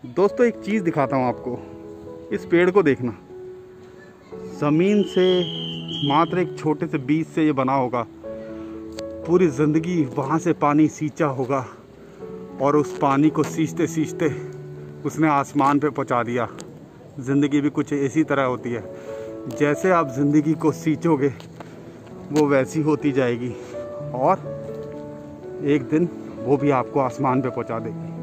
दोस्तों एक चीज़ दिखाता हूँ आपको। इस पेड़ को देखना, ज़मीन से मात्र एक छोटे से बीज से ये बना होगा। पूरी ज़िंदगी वहाँ से पानी सींचा होगा और उस पानी को सींचते सींचते उसने आसमान पे पहुँचा दिया। ज़िंदगी भी कुछ ऐसी तरह होती है, जैसे आप ज़िंदगी को सींचोगे वो वैसी होती जाएगी और एक दिन वो भी आपको आसमान पे पहुँचा देगी।